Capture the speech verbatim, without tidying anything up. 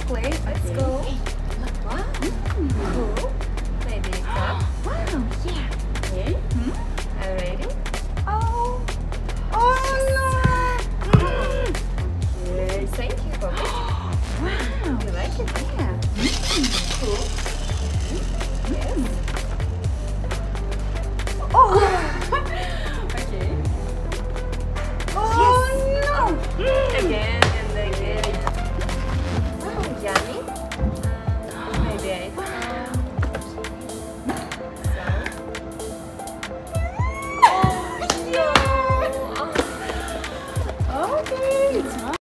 let's play. Let's Okay. go. Hey, look. Wow. Mm. Cool. Maybe clap. Wow, yeah. Okay. Hmm? Are you ready? Oh. Oh no. Mm. Okay. Thank you, Popit. Wow. You like it? Yeah. Mm. Cool. Yes. Oh.